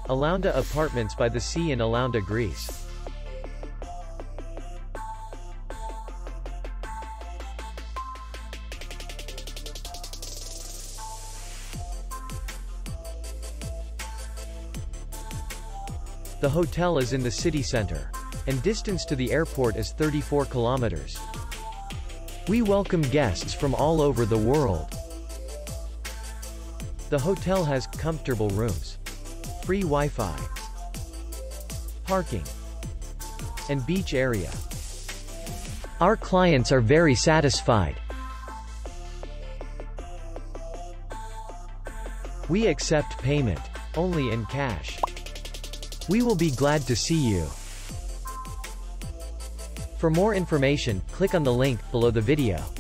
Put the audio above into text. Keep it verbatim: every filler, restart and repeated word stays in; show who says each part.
Speaker 1: Elounda Apartments by the sea in Elounda, Greece. The hotel is in the city center, and distance to the airport is thirty-four kilometers. We welcome guests from all over the world. The hotel has comfortable rooms, free Wi-Fi, parking, and beach area. Our clients are very satisfied. We accept payment only in cash. We will be glad to see you. For more information, click on the link below the video.